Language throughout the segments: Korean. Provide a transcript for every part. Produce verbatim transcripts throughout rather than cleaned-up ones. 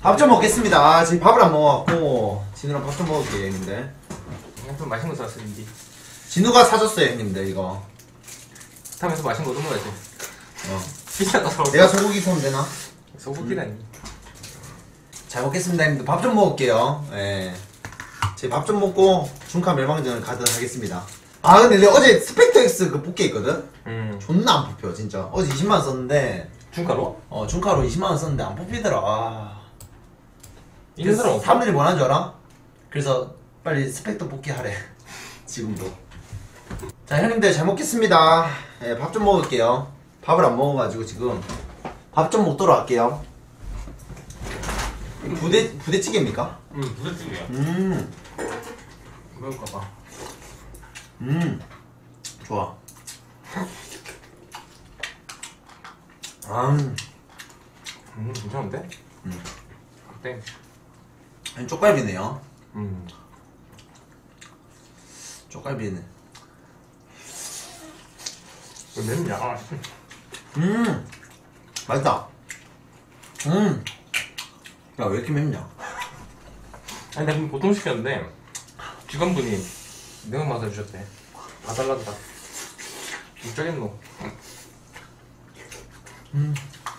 밥 좀 먹겠습니다. 아, 지금 밥을 안 먹어갖고 진우랑 밥 좀 먹을게요 형님들. 좀 맛있는 거 샀으니 진우가 사줬어요 형님들 이거. 하면서 맛있는 거 좀 먹어야지. 어. 비싸다 사. 내가 소고기 사면 되나? 소고기라니. 음. 잘 먹겠습니다 형님들. 밥 좀 먹을게요. 예. 제 밥 좀 먹고 중카 멸망전을 가도록 하겠습니다. 아 근데 내가 어제 스펙터 X 그 뽑기 있거든? 음. 존나 안 뽑혀 진짜. 어제 이십만 원 썼는데 중가로? 어 중카로 이십만 원 썼는데 안 뽑히더라. 아. 있는 사람 없어? 사람들이 뭐라는 줄 알아? 그래서 빨리 스펙터 뽑기 하래. 지금도. 자 형님들 잘 먹겠습니다. 예, 밥 좀 먹을게요. 밥을 안 먹어가지고 지금 밥 좀 먹도록 할게요. 부대, 부대찌개입니까? 응, 부대찌개야. 음, 먹을까봐. 음, 좋아. 아, 음, 괜찮은데? 음. 땡. 아니, 쪽갈비네요. 음. 쪽갈비네. 왜 맵냐? 아, 음, 맛있다. 음, 야, 왜 이렇게 맵냐? 아니, 내가 보통 시켰는데, 직원분이 매운맛을 주셨대. 다 달라졌다. 어쩌겠노? 음,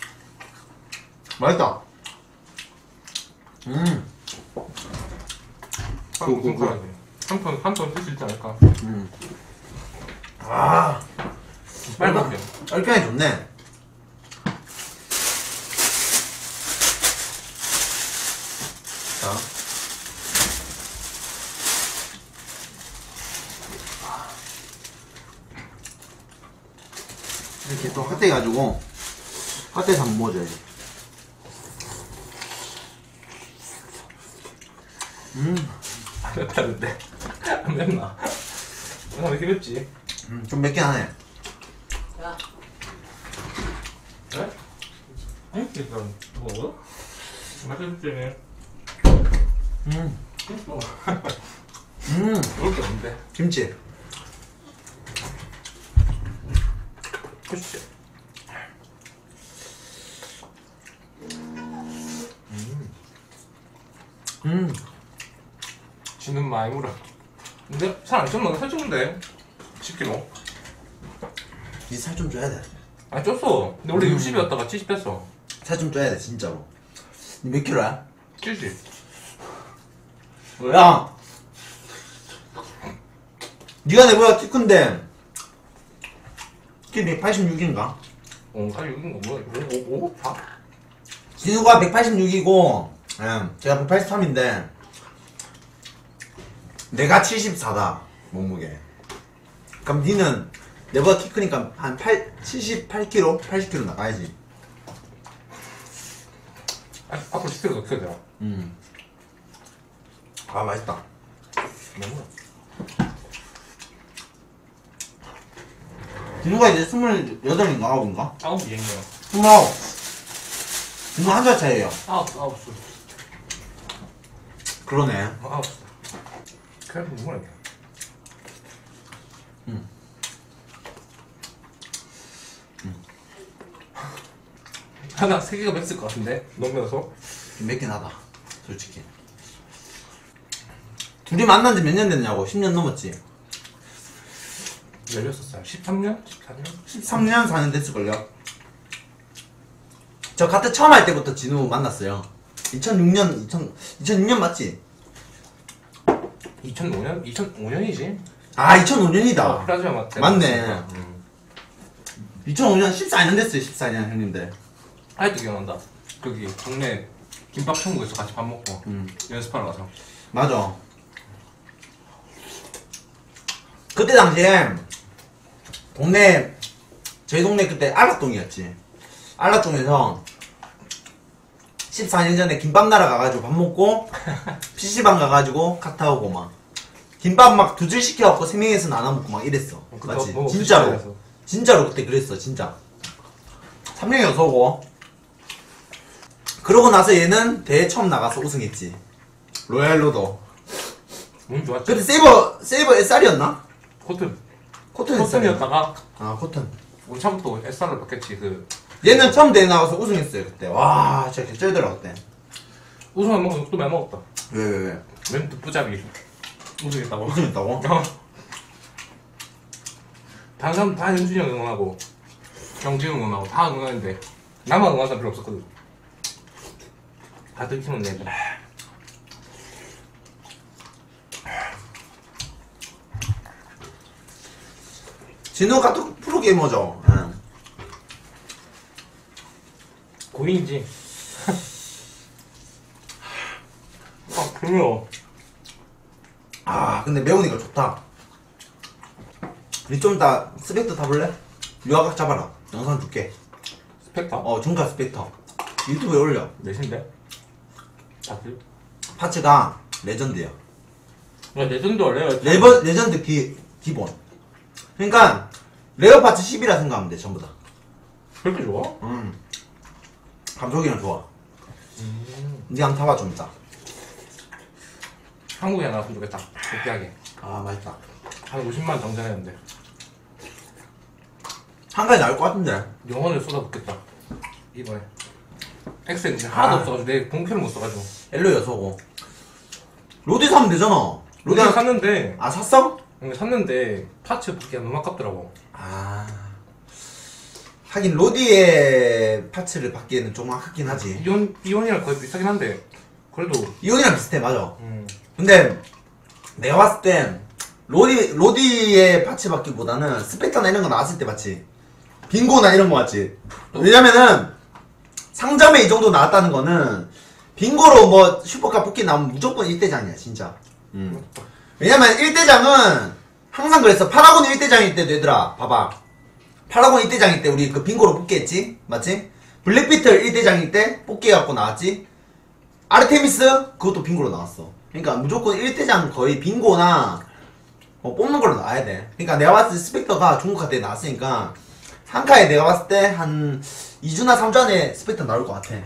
맛있다. 음, 한 무슨 거라지? 한 ton, 한 ton 쓸 수 있지 않을까? 음. 아, 빨리 먹게. 얼큰하게 좋네. 자. 이렇게 또 핫대 가지고 핫대에서 한번 먹어줘야지. 음, 안 맵다는데. 안 맵나? 아, 왜 이렇게 맵지? 음, 좀 맵긴 하네. 야, 네? 응? 일단, 먹어? 맛있지? 음, 어. 음, 먹을 게 없는데. 김치. 그치? 음, 지는 많이 물어. 근데 살 안 쪘나? 살 쪘는데? 십 킬로그램. 니 살 좀 줘야 돼. 아 쪘어. 근데 원래 음. 육십이었다가 칠십 됐어. 살 좀 줘야 돼, 진짜로. 니 몇 킬로야? 칠십. 야! 니가 내보다 키 큰데, 키 백팔십육인가? 어, 아 여긴 거 뭐야? 오, 오, 사? 진우가 백팔십육이고, 예, 제가 백팔십삼인데, 내가 칠십사다, 몸무게. 그럼 니는 내보다 키 크니까 한 팔, 칠십팔 킬로그램? 팔십 킬로그램 나가야지. 아, 앞으로 십 킬로그램 더 커야 돼. 음. 아, 맛있다. 너무. 진우가 이제 스물여덟인가, 아홉인가? 아홉 이행이야. 스물아홉. 진우 한 살 차이에요. 아홉, 아홉 수. 그러네. 아홉 수. 그래, 누구야? 음. 하나 세 개가 맵을 것 같은데? 너무 매워서? 좀 맵긴 하다, 솔직히. 둘이 만난 지 몇 년 됐냐고? 십 년 넘었지? 열여섯 살. 십삼 년? 십사 년? 십삼 년, 사 년 됐을걸요? 저 가트 처음 할 때부터 진우 만났어요. 이천육 년, 이천, 이천육 년 맞지? 이천오 년? 이천오 년이지? 아, 이천오 년이다. 플라즈마 맞대. 맞네. 음. 이천오 년, 십사 년 됐어요, 십사 년, 형님들. 아직도 기억난다. 거기 동네 김밥 천국에서 같이 밥 먹고 음. 연습하러 가서. 맞아. 그때 당시에, 동네, 저희 동네 그때 알락동이었지. 알락동에서 십사 년 전에 김밥 나라 가가지고 밥 먹고, 피시방 가가지고 카타오고 막. 김밥 막 두 줄 시켜갖고 세 명이서 나눠 먹고 막 이랬어. 맞지? 뭐, 뭐 진짜로. 피시방에서. 진짜로 그때 그랬어, 진짜. 삼 명이서 오고. 그러고 나서 얘는 대회 처음 나가서 우승했지. 로얄로도. 운 좋았지. 그때 세이버, 세이버 에스알이었나? 코튼. 코튼 에스알이었나? 코튼이었다가 아, 코튼. 우리 처음부터 에스알로 바뀌었지. 그 얘는 처음 대회 나가서 우승했어요, 그때. 와, 진짜 개쩔더라, 그때. 우승 안 먹고 욕도 많이 먹었다. 왜, 왜, 왜? 멘트 뿌잡이. 우승했다고. 우승했다고? 어. 다른 사람 다 현준이 형 응원하고 경진 응원하고 다 응원하는데 나만 응원하는 사람 별로 없었거든. 다 들키면 내가. 진우가 또 프로게이머죠. 응. 고인이지. 아, 별로. 아, 근데 매우니까 좋다. 우리 좀 이따 스펙터 타볼래? 유아각 잡아라. 영상 줄게. 스펙터? 어, 중가 스펙터. 유튜브에 올려. 몇인데? 다들? 파츠가 레전드야. 야, 레전드 원래 레버, 레전드 기, 기본. 그러니까 레어 파츠 십이라 생각하면 돼, 전부 다. 그렇게 좋아? 음. 감속이랑 좋아. 음. 니 한번 타봐, 좀 이따. 한국에 나왔으면 좋겠다. 느끼하게. 아, 맛있다. 한 오십만 정산했는데. 한 가지 나올 것 같은데. 영혼을 쏟아붓겠다. 이번에. 엑스엔진 하나도 아. 없어가지고 내 본캐를 못 써가지고. 엘로 여서고. 로디 사면 되잖아. 로디 로디를 한... 샀는데, 아, 샀어? 응, 샀는데 파츠 붙기가 너무 아깝더라고. 아. 하긴 로디의 파츠를 받기에는 좀 아깝긴 하지. 이온, 이온이랑 거의 비슷하긴 한데, 그래도, 이온이랑 비슷해, 맞아. 음, 근데 내가 봤을 땐 로디, 로디의 파츠 받기보다는 스펙터나 이런 거 나왔을 때 맞지? 빙고나 이런 거 맞지? 왜냐면은 상점에 이 정도 나왔다는 거는 빙고로 뭐 슈퍼카 뽑기 나오면 무조건 일 대장이야 진짜. 음. 왜냐면 일 대장은 항상 그랬어. 파라곤 일 대장일 때도 얘들아 봐봐. 파라곤 일 대장일 때 우리 그 빙고로 뽑기 했지? 맞지? 블랙비틀 일 대장일 때 뽑기 해갖고 나왔지? 아르테미스 그것도 빙고로 나왔어. 그러니까 무조건 일 대장 거의 빙고나 어, 뽑는 걸로 나와야 돼. 그러니까 내가 봤을 때 스펙터가 중국 카드에 나왔으니까 한 카에 내가 봤을 때 한 이 주나 삼 주 안에 스펙터 나올 것 같아.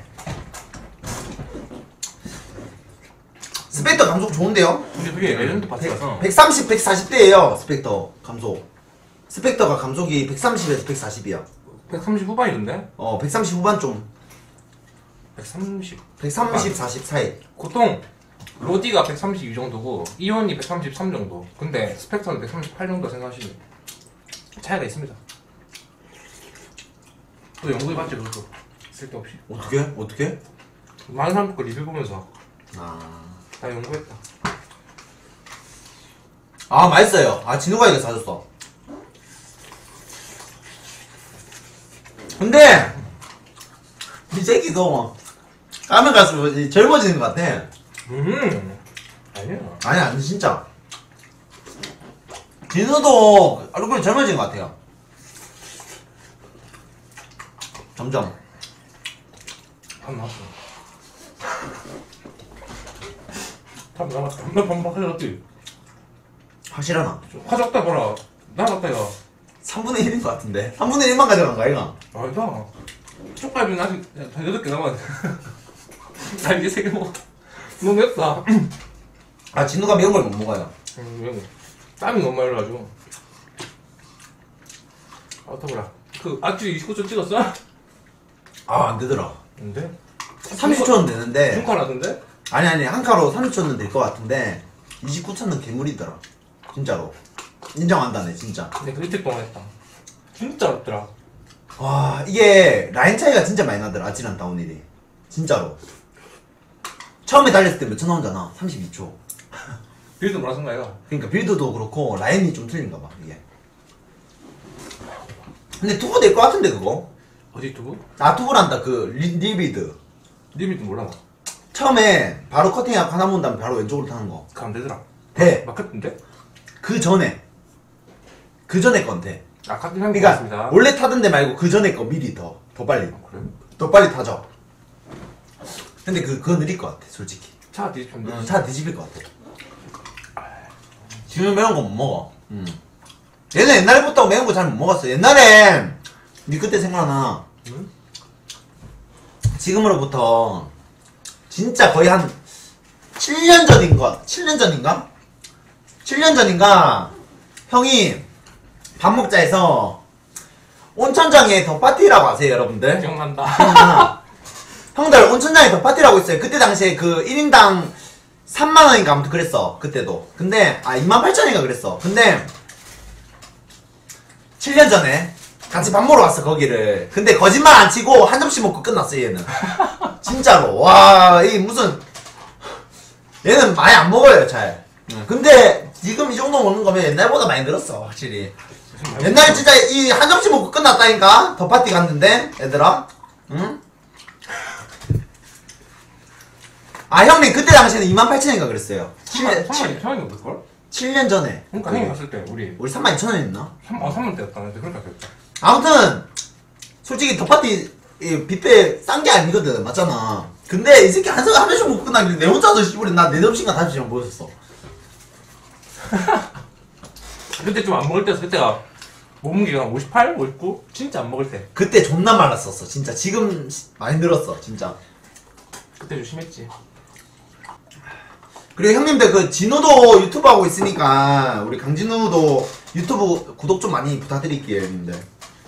스펙터 감속 좋은데요? 근데 그게 레전드 파츠라서. 백삼십, 백사십 대예요 스펙터 감속. 스펙터가 감속이 백삼십에서 백사십이야. 백삼십 후반이던데? 어 백삼십 후반 좀. 백삼십. 백삼십, 사십 사이. 보통, 로디가 백삼십이 정도고, 이온이 백삼십삼 정도. 근데 스펙터는 백삼십팔 정도 생각하시면 차이가 있습니다. 또 연구해봤지, 그것도. 쓸데없이. 어떻게? 어떻게? 많은 사람들 거 리뷰 보면서 아, 다 연구했다. 아 맛있어요. 아 진우가 이거 사줬어. 근데 이 새끼도 까면 갈수록 이제 젊어지는 것 같아. 음, 아니야. 아니 아니 진짜. 진우도 얼굴이 젊어지는 것 같아요. 점점. 밥 나왔어. 밥 나왔어. 담배 반박 하려놨지. 확실하나? 화졌다 봐라. 나갔다 야. 삼분의 일인 것 같은데. 삼분의 일만 가져간 거야 이거? 아니다. 쪽갈비는 아직 한 여덟 개 남았네. 날개 세 개 먹어. 너무 맵다. 아 진우가 매운 걸 못 먹어요. 음, 왜? 땀이 너무 많이 나가지고. 아, 어떡하라. 그, 아치 이십구 초 찍었어? 아 안되더라. 근데? 삼십 초는 되는데 중칼 하던데? 아니 아니 한 카로 삼십 초는 될 것 같은데 이십구 초는 괴물이더라. 진짜로. 인정한다네 진짜. 근데 그 이틀 동안 했다. 진짜 어렵더라. 와 이게 라인 차이가 진짜 많이 나더라. 아찔한 다운힐이 진짜로. 처음에 달렸을 때 몇 초 나오잖아. 삼십이 초. 빌드 뭐라 쓴 거야? 그러니까 빌드도 그렇고 라인이 좀 틀린가 봐 이게. 근데 투브 될 것 같은데 그거? 어디 두고? 아 투브란다 그 리, 리빌드. 리빌드 몰라 나. 처음에 바로 커팅하고 하나 본 다음에 바로 왼쪽으로 타는 거. 그안 되더라. 돼. 막혔던데? 그 전에 그 전에 건 돼. 아, 카팅 한게 그러니까 있습니다. 원래 타던 데 말고 그 전에 거 미리 더 더 빨리 아, 그래? 더 빨리 타죠. 근데 그 그거 느릴 것 같아 솔직히. 차 뒤집혔는데? 응, 차 뒤집힐 것 같아. 지금 매운 거 못 먹어. 응. 얘는 옛날부터 매운 거 잘 못 먹었어. 옛날에 니 그때 생각나? 응? 지금으로부터 진짜 거의 한 칠 년 전인가? 칠 년 전인가? 칠 년 전인가? 형이 밥 먹자 해서 온천장에 더 파티라고 아세요 여러분들? 기억난다. 기억나? 형들 온천장에 더 파티라고 있어요. 그때 당시에 그 일 인당 삼만 원인가 아무튼 그랬어. 그때도. 근데 아 이만 팔천 원인가 그랬어. 근데 칠 년 전에 같이 밥 먹으러 왔어 거기를. 근데 거짓말 안 치고 한 점씩 먹고 끝났어 얘는. 진짜로. 와 이 무슨 얘는 많이 안 먹어요 잘. 근데 지금 이 정도 먹는 거면 옛날보다 많이 늘었어 확실히. 옛날에 진짜 이 한 점씩 먹고 끝났다니까. 더 파티 갔는데 얘들아. 응? 아 형님 그때 당시에는 이만 팔천 원인가 그랬어요. 삼만 이천 원이 없을걸? 칠 년 전에. 그러니까 형이 갔을 때 우리 우리 삼만 이천 원이었나? 삼, 어, 삼만 대였다는데 그러니까 그랬다. 아무튼 솔직히 더 파티 이 뷔페 싼 게 아니거든 맞잖아. 근데 이 새끼 한 사- 한 명씩 먹고 끝나길래 내 혼자서 씨부리 나네 점씩인가 다섯 점씩 먹었어. 그때 좀 안 먹을 때서 그때가 몸무게가 한 오십팔, 오십구? 진짜 안 먹을 때. 그때 존나 말랐었어 진짜. 지금 시- 많이 늘었어 진짜. 그때 좀 심했지. 그리고 형님들 그 진우도 유튜브 하고 있으니까 우리 강진우도 유튜브 구독 좀 많이 부탁드릴게요 형님들.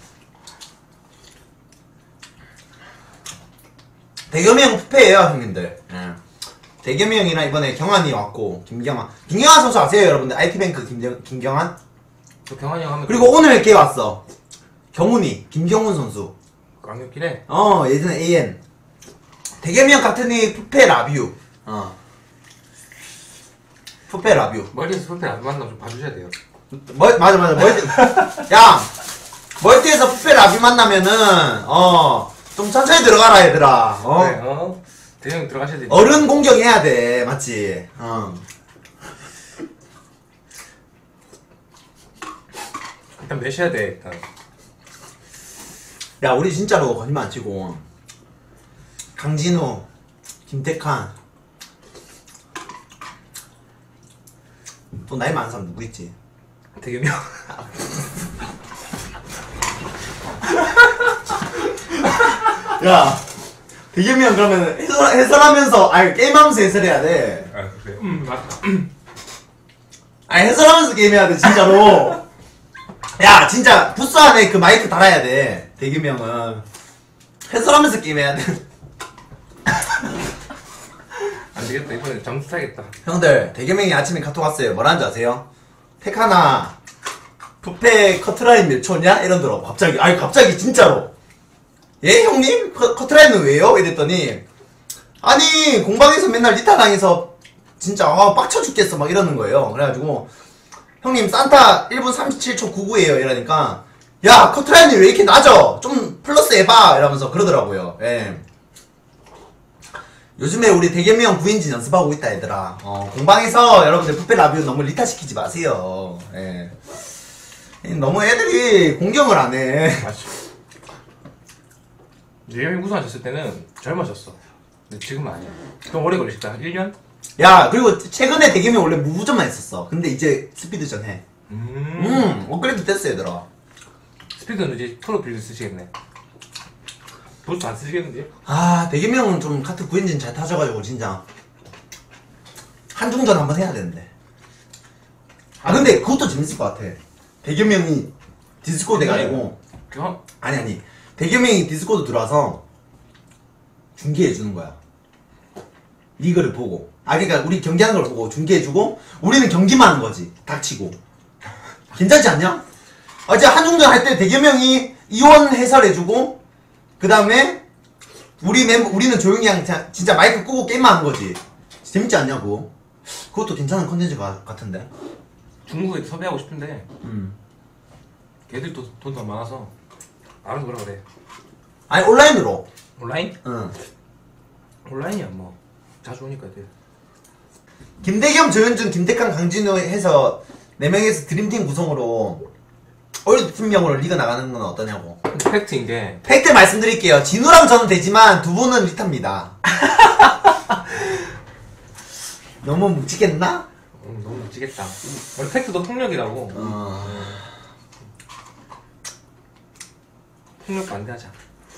대겸이 형 뷔페예요 형님들. 예. 대겸이 형이랑 이번에 경환이 왔고 김경환 김경환 선수 아세요 여러분들? 아이티뱅크 김경, 김경환? 저 경환이 형 하면 그리고 오늘 걔 왔어 경훈이 김경훈 선수. 강력긴 해. 어 예전에 에이엔 대겸이 형 같은 이 뷔페 라뷰. 어 뷔페 라뷰. 멀리서 선택 안 만나면 좀 봐주셔야 돼요. 멀, 맞아 맞아 멀티 야 멀티에서 뷔페 라뷰 만나면은 어 좀 천천히 들어가라 얘들아. 어 네, 어? 대형 들어가셔야 돼요. 어른 공격해야 돼 맞지. 어 일단 매셔야 돼, 일단. 야 우리 진짜로 거짓말 안 치고 강진우 김태칸 또 나이 많은 사람 누구 있지? 대겸이 형. 야 대겸이 형 그러면 해설, 해설하면서 아니 게임하면서 해설해야 돼. 아, 그래요? 음, 맞다. 아니 해설하면서 게임해야 돼 진짜로. 야 진짜 부스 안에 그 마이크 달아야 돼. 대겸이 형은 해설하면서 게임해야 돼. 안 되겠다. 이번에 점수 타야겠다. 형들 대겸이 형이 아침에 카톡 왔어요. 뭐라는 줄 아세요? 테카나 뷔페 커트라인 몇 초냐? 이런더라고 갑자기. 아니 갑자기 진짜로. 예 형님? 커, 커트라인은 왜요? 이랬더니 아니 공방에서 맨날 리타 당해서 진짜 아 빡쳐 죽겠어 막 이러는 거예요. 그래가지고 형님 산타 일 분 삼십칠 초 구십구예요 이러니까 야 커트라인이 왜 이렇게 낮아? 좀 플러스 해봐 이러면서 그러더라고요. 예. 요즘에 우리 대겸이 형 구인진 연습하고 있다 얘들아. 어, 공방에서 여러분들 뷔페 라뷰 너무 리타 시키지 마세요. 예. 너무 애들이 공격을 안 해. 맞죠. 대겸이 우승하셨을 때는 젊으셨어. 근데 지금은 아니야. 좀 오래 걸리셨다. 일 년? 야 그리고 최근에 대겸이 원래 무부전만 했었어. 근데 이제 스피드전 해. 음. 음 업그레이드 됐어 얘들아. 스피드는 이제 프로 빌드 쓰시겠네. 보스 안 쓰시겠는데? 아 대겸이 형은 좀 카트 구인진 잘 타셔가지고 진짜 한중전 한번 해야 되는데. 아 근데 그것도 재밌을 것 같아. 대겸이 형이 디스코드 해가지고 그거? 아니 아니 대겸이 형이 디스코드 들어와서 중계해주는 거야. 리그를 보고. 아 그러니까 우리 경기하는 걸 보고 중계해주고 우리는 경기만 하는 거지. 닥치고. 괜찮지 않냐? 어제 한중전 할 때 대겸이 형이 이원 해설해주고 그 다음에 우리 멤버 우리는 조용히 그냥 진짜 마이크 끄고 게임만 하는 거지. 재밌지 않냐고. 그것도 괜찮은 컨텐츠 같은데. 중국에 섭외하고 싶은데 음. 걔들도 돈 더 많아서 알아서 뭐라 그래. 아니 온라인으로. 온라인? 응. 온라인이야 뭐 자주 오니까 애들. 김대겸, 조현준, 김태칸, 강진우 해서 네 명에서 드림팀 구성으로 올드 팀명으로 리그 나가는 건 어떠냐고. 근데 팩트인 게 팩트 말씀드릴게요. 진우랑 저는 되지만 두 분은 리타입니다. 너무 묵직했나? 음, 너무 미치겠다. 원래 팩트도 폭력이라고. 어... 폭력 반대하자.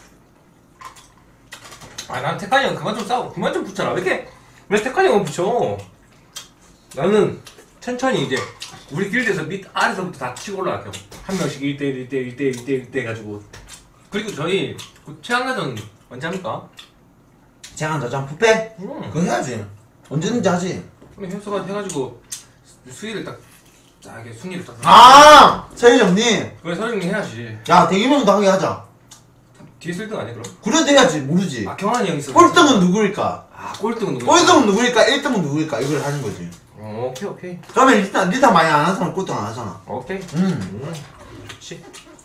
아, 난 태칸이 형 그만 좀 싸워. 그만 좀 붙여라. 왜 이렇게, 왜 태칸이 형은 붙여? 나는 천천히 이제, 우리 길드에서 밑, 아래서부터 다 치고 올라갈게요. 한 명씩 일 대일, 일 대일, 일 대일, 일 대일, 일 대일 해가지고. 그리고 저희, 그 최강자전 언제 합니까? 제한 저장 푸페? 응. 그거 해야지. 언제든지 하지. 그럼 현수가 해가지고 수위를 딱, 딱 이렇게 순위를 딱. 아! 서희 정리. 그래 서영이 해야지. 야, 대기명도 하게 하자. 뒤에 쓸 등 아니야 그럼? 그래도 해야지. 모르지. 아 경환이 형 있어. 꼴등은 누구일까? 아 꼴등은 누구? 꼴등은 누구일까? 일 등은 누구일까? 이걸 하는 거지. 어 오케이 오케이. 그러면 리타, 리타 많이 안 하는 사람 꼴등 안 하잖아. 오케이. 음. 음. 좋지.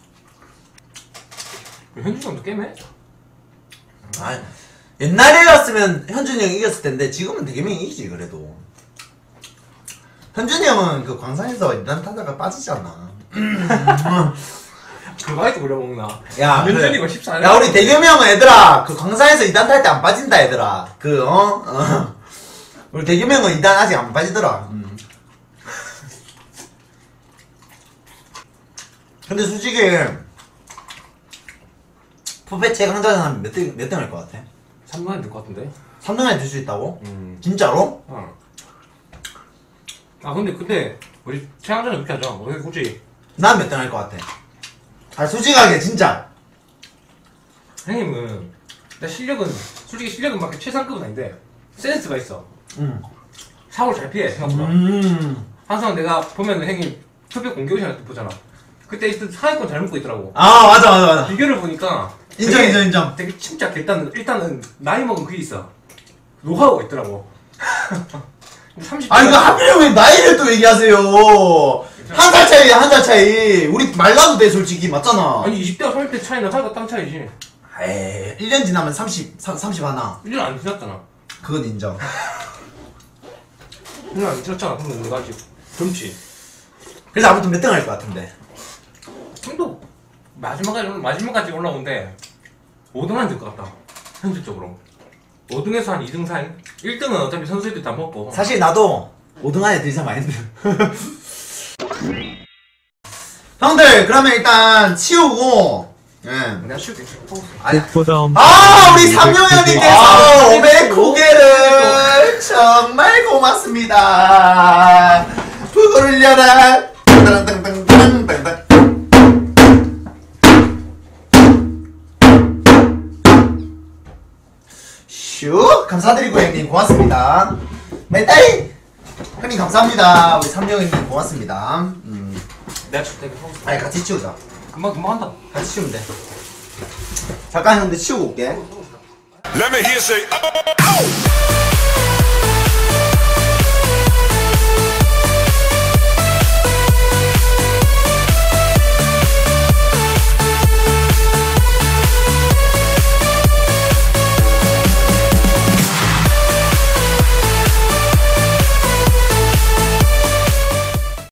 현준이 형도 게임해? 아, 옛날에였으면 현준이 형이 이겼을 텐데 지금은 대기명이 이기지 그래도. 현준이 형은 그 광산에서 이단 타다가 빠지잖아. 그거 아직도 물어먹나? 야, 현준이가 그래. 십사 안 야 우리 대겸형은 얘들아 그 광산에서 이단 탈 때 안 빠진다 얘들아. 그 어? 어. 우리 대겸형은 이단 아직 안 빠지더라. 음. 근데 솔직히 푸페 최강자전 하면 몇 등, 몇 등 할 것 같아? 삼 등 안에 들것 같은데? 삼 등 안에 들 수 있다고? 음. 진짜로? 어. 아 근데 근데 우리 최강자는 그렇게 하자. 우리 굳이 난 몇 등 할 것 같아? 아 솔직하게 진짜. 형님은 나 실력은 솔직히 실력은 막 최상급은 아닌데 센스가 있어. 음. 사고를 잘 피해 생각보다. 음. 항상 내가 보면 형님 투표 공개 시간에 보잖아. 그때 일단 상위권 잘 먹고 있더라고. 아 맞아 맞아 맞아. 비교를 보니까 인정 되게- 인정 인정. 되게 침착해. 일단은 일단은 나이 먹은 그게 있어. 노하우가 있더라고. 삼십. 아 이거 하필이면 왜 나이를 또 얘기하세요. 한 살 차이야 한 살 차이. 우리 말라도 돼 솔직히 맞잖아. 아니 이십 대와 삼십 대 차이는 하루가 땅 차이지. 에이 일 년 지나면 삼십, 삼십 하나. 일 년 안 지났잖아. 그건 인정. 일 년 안 지났잖아. 그러면 내가 아직 젊지. 그래서 아무튼 몇 등 할 것 같은데. 형도 마지막까지 올라- 마지막까지 올라오는데 오 등은 될 것 같다. 현실적으로. 오 등에서 한 이 등 사이. 일 등은 어차피 선수들이 다 먹고. 사실 나도 오 등 안에 들 이상 많이 힘들어. 형들 그러면 일단 치우고 예. 내가 쉬울게. 아니, 꽃보다 아 우리 아, 삼룡현님께서 오백 고개를 정말 고맙습니다. 그거를 열라. 땅땅땅땅땅땅. 슉 감사드리고 형님 고맙습니다. 메타이 형님 감사합니다. 우리 삼룡현님 고맙습니다. 음. 내가 줄 테니까 하고 있어. 아니 같이 치우자. 금방 금방 한다. 같이 치우면 돼. 잠깐 형들 치우고 올게. Let me hear you say, oh, oh, oh.